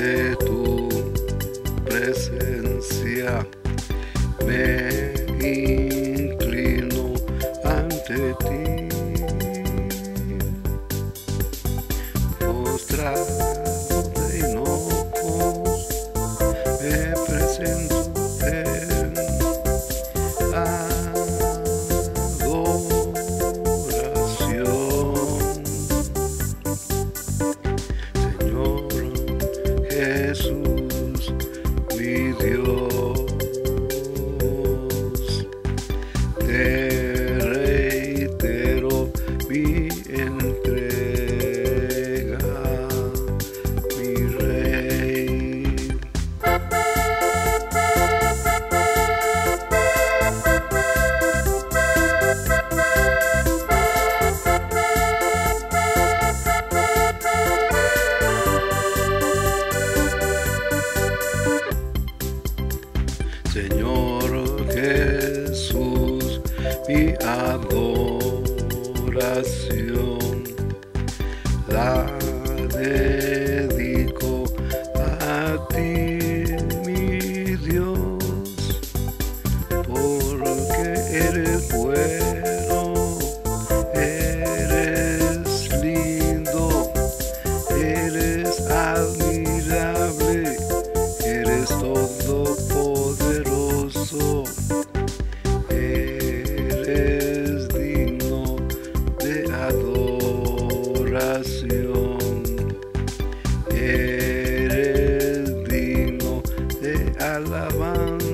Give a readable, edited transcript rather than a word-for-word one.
de tu presencia, me inclino ante ti, postrado de hinojos, me presento en adoración. Señor Jesús, mi Dios, te reitero mi entrega, mi Rey. Señor Jesús, mi adoración la dedico a ti, mi Dios, porque eres bueno, eres lindo, eres admirable, eres todopoderoso, eres digno de adoración, eres digno de alabanza.